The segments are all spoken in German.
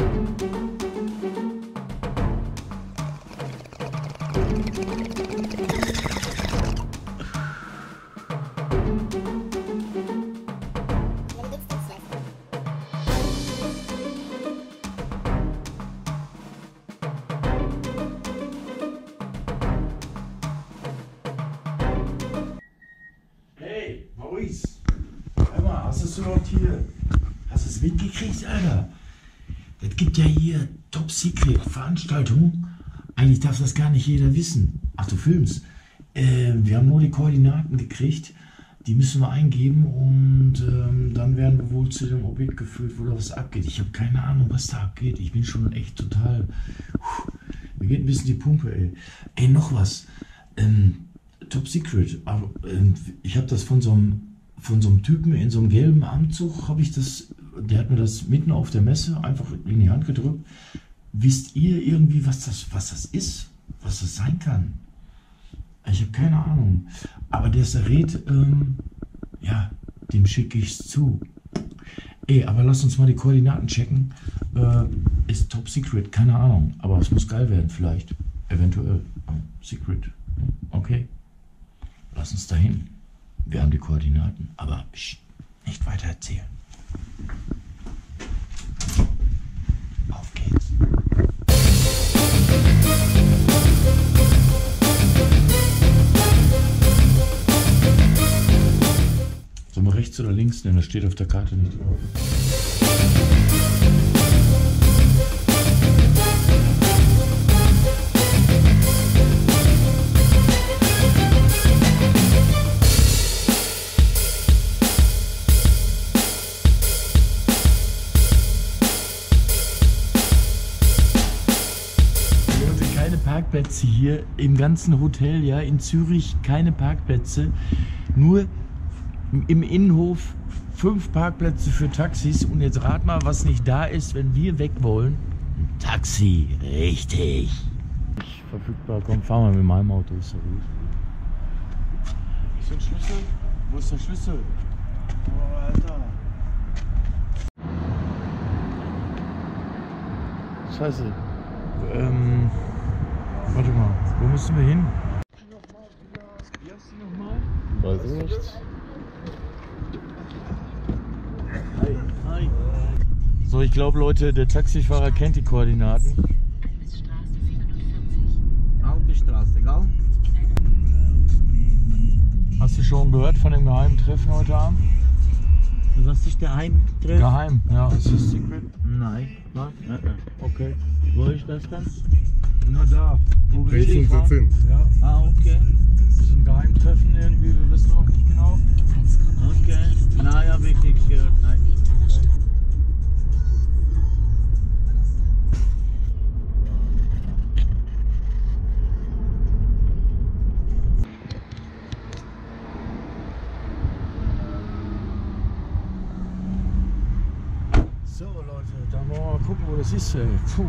Hey, Maurice, hör mal, hast du es überhaupt hier? Hast du es mitgekriegt, Alter? Es gibt ja hier Top-Secret-Veranstaltungen. Eigentlich darf das gar nicht jeder wissen. Ach, du filmst. Wir haben nur die Koordinaten gekriegt. Die müssen wir eingeben und dann werden wir wohl zu dem Objekt geführt, wo da was abgeht. Ich habe keine Ahnung, was da abgeht. Ich bin schon echt total... Mir geht ein bisschen die Pumpe, ey. Ey, noch was. Top Secret. Aber, ich habe das von so einem Typen in so einem gelben Anzug, der hat mir das mitten auf der Messe einfach in die Hand gedrückt. Wisst ihr irgendwie, was das ist? Was das sein kann? Ich habe keine Ahnung. Aber der Serret, ja, dem schicke ich es zu. Ey, aber lass uns mal die Koordinaten checken. Ist Top Secret, keine Ahnung. Aber es muss geil werden, vielleicht. Eventuell. Secret. Okay. Lass uns dahin. Wir haben die Koordinaten. Aber nicht weiter erzählen. Auf geht's. Sollen wir rechts oder links nehmen? Das steht auf der Karte nicht drauf. Parkplätze hier im ganzen Hotel, ja, in Zürich keine Parkplätze, nur im Innenhof 5 Parkplätze für Taxis und jetzt rat mal, was nicht da ist, wenn wir weg wollen. Ein Taxi, richtig. Verfügbar, komm, fahren wir mit meinem Auto, ist ja gut. Ist der Schlüssel? Wo ist der Schlüssel? Oh, Alter. Scheiße. Warte mal, wo müssen wir hin? Wie heißt die nochmal? Weiß ich nicht. Hi. Hi. So, ich glaube, Leute, der Taxifahrer kennt die Koordinaten. Alpenstraße, gell? Hast du schon gehört von dem geheimen Treffen heute Abend? Was ist der Heimtreff? Geheim, ja. Ist das Secret? Nein. Okay. Wo ist das dann? Na da, wo wir Richtung sind. Ja. Ah, okay. Das ist ein Geheimtreffen irgendwie, wir wissen auch nicht genau. Okay. Nein, habe ich nichts gehört. Nein. So Leute, dann wollen wir mal gucken, wo das ist. Ey. Puh.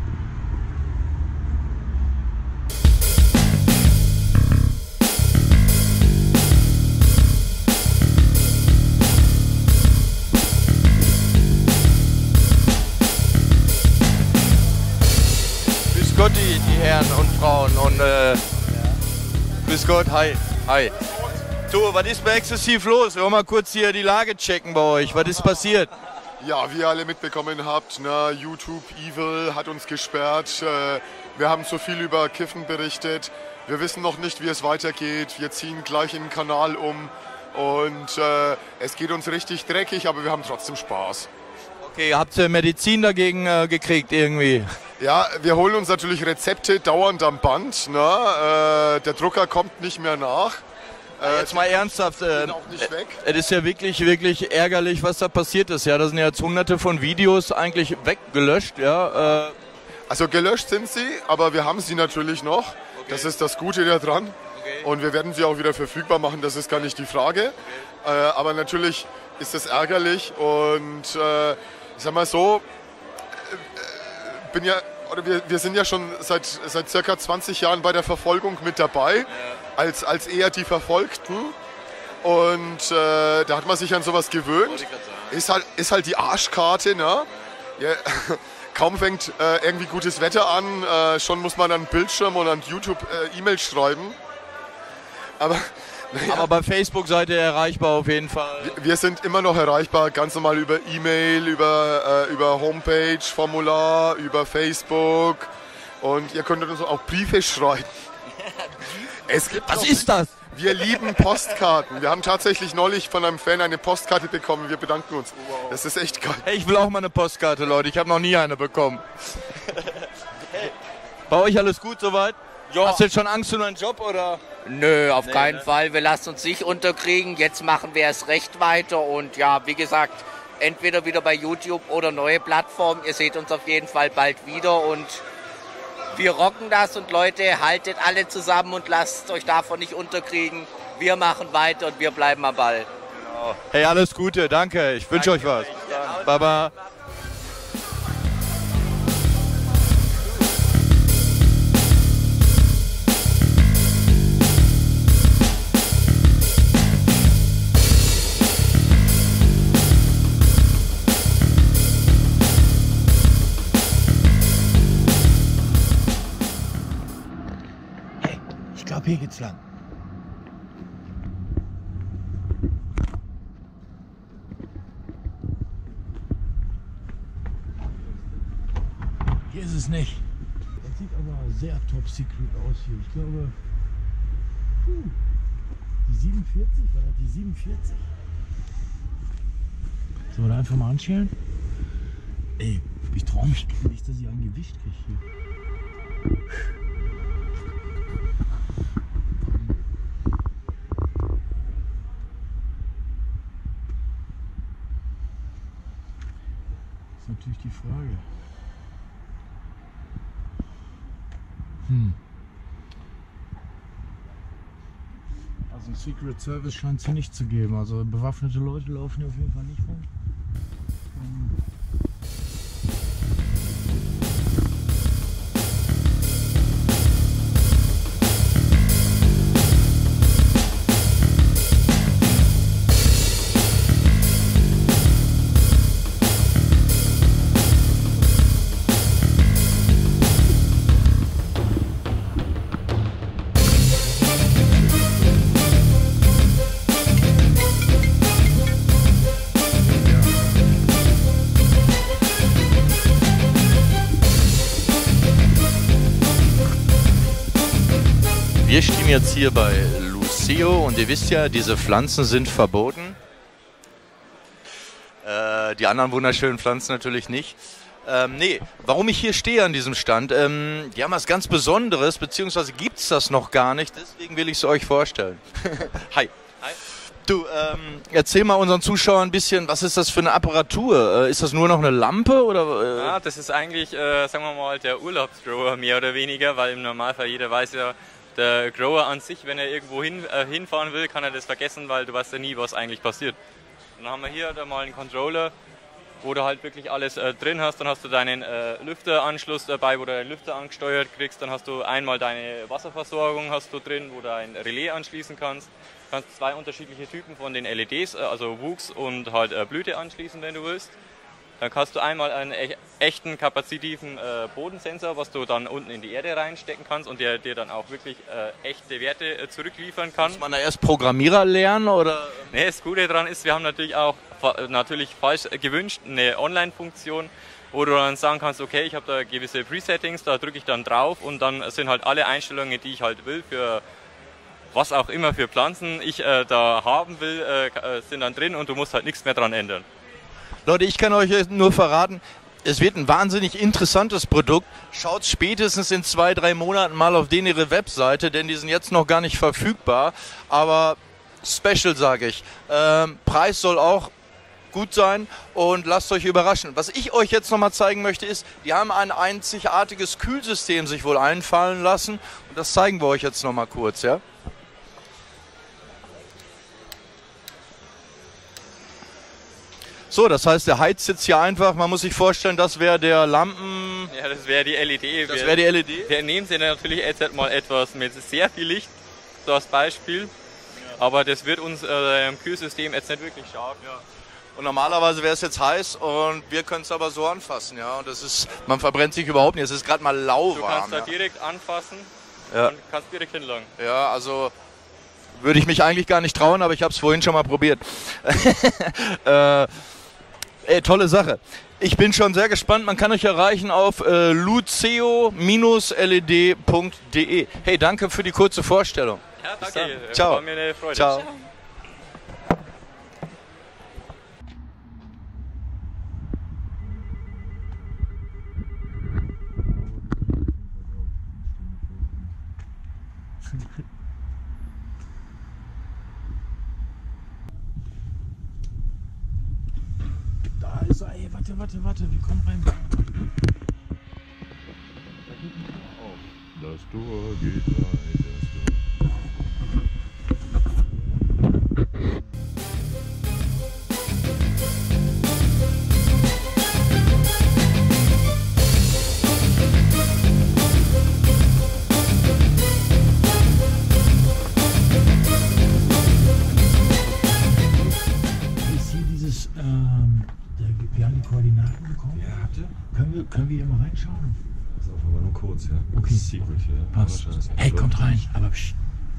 Grüß Gott, die Herren und Frauen und grüß Gott, hi, hi. So, was ist bei exzessiv los? Wir wollen mal kurz hier die Lage checken bei euch. Was ist passiert? Ja, wie ihr alle mitbekommen habt, ne, YouTube Evil hat uns gesperrt. Wir haben so viel über Kiffen berichtet. Wir wissen noch nicht, wie es weitergeht. Wir ziehen gleich in den Kanal um und es geht uns richtig dreckig, aber wir haben trotzdem Spaß. Okay, habt ihr Medizin dagegen gekriegt irgendwie? Ja, wir holen uns natürlich Rezepte dauernd am Band. Ne? Der Drucker kommt nicht mehr nach. Jetzt mal ernsthaft, auch nicht weg. Es ist ja wirklich ärgerlich, was da passiert ist. Ja, da sind ja jetzt hunderte von Videos eigentlich weggelöscht. Ja, Also gelöscht sind sie, aber wir haben sie natürlich noch. Okay. Das ist das Gute daran. Okay. Und wir werden sie auch wieder verfügbar machen, das ist gar nicht die Frage. Okay. Aber natürlich ist das ärgerlich und ich sag mal so, wir sind ja schon seit circa 20 Jahren bei der Verfolgung mit dabei, als eher die Verfolgten. Und da hat man sich an sowas gewöhnt. Ist halt die Arschkarte, ne? Ja, kaum fängt irgendwie gutes Wetter an, schon muss man an Bildschirm und an YouTube E-Mails schreiben. Aber, naja, Aber bei Facebook seid ihr erreichbar auf jeden Fall. wir sind immer noch erreichbar, ganz normal über E-Mail, über Homepage, Formular, über Facebook. Und ihr könntet uns auch Briefe schreiben. Es gibt Was ist das? Wir lieben Postkarten. Wir haben tatsächlich neulich von einem Fan eine Postkarte bekommen. Wir bedanken uns. Das ist echt geil. Hey, ich will auch mal eine Postkarte, Leute. Ich habe noch nie eine bekommen. Hey, bei euch alles gut soweit? Ja. Hast du jetzt schon Angst um deinen Job oder? Nö, auf keinen Fall. Wir lassen uns nicht unterkriegen. Jetzt machen wir es recht weiter. Und ja, wie gesagt, entweder wieder bei YouTube oder neue Plattformen. Ihr seht uns auf jeden Fall bald wieder. Und wir rocken das. Und Leute, haltet alle zusammen und lasst euch davon nicht unterkriegen. Wir machen weiter und wir bleiben am Ball. Hey, alles Gute, danke. Ich wünsche euch was. Baba. Ich glaube, hier geht's lang. Hier ist es nicht. Das sieht aber sehr top secret aus hier. Ich glaube, die 47, war das die 47? Sollen wir da einfach mal anschälen? Ey, ich traue mich nicht, dass ich ein Gewicht kriege hier. Das ist natürlich die Frage. Also ein Secret Service scheint es hier nicht zu geben. Also bewaffnete Leute laufen hier auf jeden Fall nicht rum. Wir stehen jetzt hier bei Luceo und ihr wisst ja, diese Pflanzen sind verboten. Die anderen wunderschönen Pflanzen natürlich nicht. Nee, warum ich hier stehe an diesem Stand, die haben was ganz Besonderes, beziehungsweise gibt es das noch gar nicht, deswegen will ich es euch vorstellen. Hi. Hi. Du, erzähl mal unseren Zuschauern ein bisschen, was ist das für eine Apparatur? Ist das nur noch eine Lampe oder? Ja, das ist eigentlich, sagen wir mal, der Urlaubsgrower mehr oder weniger, weil im Normalfall jeder weiß ja, der Grower an sich, wenn er irgendwo hinfahren will, kann er das vergessen, weil du weißt ja nie, was eigentlich passiert. Und dann haben wir hier da mal einen Controller, wo du halt wirklich alles drin hast. Dann hast du deinen Lüfteranschluss dabei, wo du deinen Lüfter angesteuert kriegst. Dann hast du einmal deine Wasserversorgung hast du drin, wo du ein Relais anschließen kannst. Du kannst zwei unterschiedliche Typen von den LEDs, also Wuchs und halt Blüte anschließen, wenn du willst. Dann kannst du einmal einen echten kapazitiven Bodensensor, was du dann unten in die Erde reinstecken kannst und der dir dann auch wirklich echte Werte zurückliefern kann. Muss man da erst Programmierer lernen oder? Nee, das Gute daran ist, wir haben natürlich auch falsch gewünscht eine Online-Funktion, wo du dann sagen kannst, okay, ich habe da gewisse Presettings, da drücke ich dann drauf und dann sind halt alle Einstellungen, die ich halt will, für was auch immer für Pflanzen ich da haben will, sind dann drin und du musst halt nichts mehr dran ändern. Leute, ich kann euch nur verraten, es wird ein wahnsinnig interessantes Produkt. Schaut spätestens in 2-3 Monaten mal auf ihre Webseite, denn die sind jetzt noch gar nicht verfügbar. Aber Special, sage ich. Preis soll auch gut sein und lasst euch überraschen. Was ich euch jetzt nochmal zeigen möchte ist, die haben ein einzigartiges Kühlsystem sich wohl einfallen lassen. Und das zeigen wir euch jetzt nochmal kurz, ja? So, das heißt, der heizt jetzt hier einfach, man muss sich vorstellen, das wäre der Lampen... Ja, das wäre die LED. Das wäre die LED? Wir nehmen sie natürlich jetzt mal etwas mit sehr viel Licht, so als Beispiel. Aber das wird uns im Kühlsystem jetzt nicht wirklich schaden. Ja. Und normalerweise wäre es jetzt heiß und wir können es aber so anfassen, ja. Und das ist, man verbrennt sich überhaupt nicht. Es ist gerade mal lauwarm. Du kannst da ja. direkt anfassen Ja. und kannst direkt hinlangen. Ja, also würde ich mich eigentlich gar nicht trauen, aber ich habe es vorhin schon mal probiert. Tolle Sache. Ich bin schon sehr gespannt. Man kann euch erreichen auf luceo-led.de. Hey, danke für die kurze Vorstellung. Ja, danke. Ciao. War mir eine Freude. Ciao. Da ist er, ey, warte, wir kommen rein. Das Tor geht rein, das Tor. Ist hier dieses, wir haben die Koordinaten bekommen. Ja, habt ihr? Können wir hier mal reinschauen? Pass auf, aber nur kurz, ja? Okay. Secret hier. Passt. Hey, kommt rein, aber psch.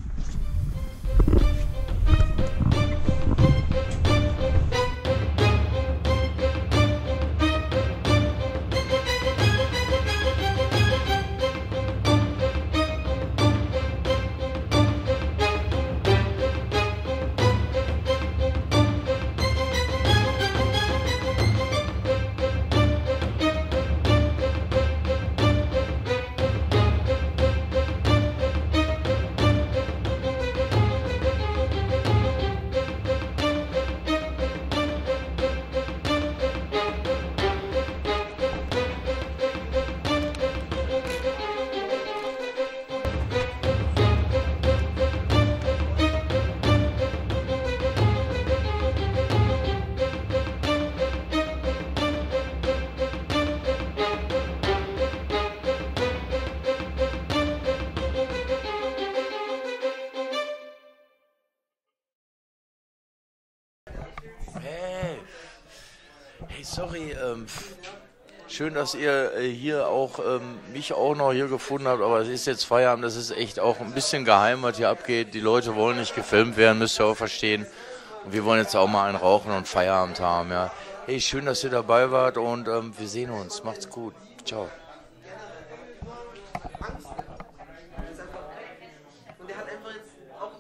Hey, sorry, schön, dass ihr hier auch mich auch noch hier gefunden habt, aber es ist jetzt Feierabend, das ist echt auch ein bisschen geheim, was hier abgeht. Die Leute wollen nicht gefilmt werden, müsst ihr auch verstehen. Und wir wollen jetzt auch mal einen rauchen und Feierabend haben, ja. Hey, schön, dass ihr dabei wart und wir sehen uns. Macht's gut. Ciao.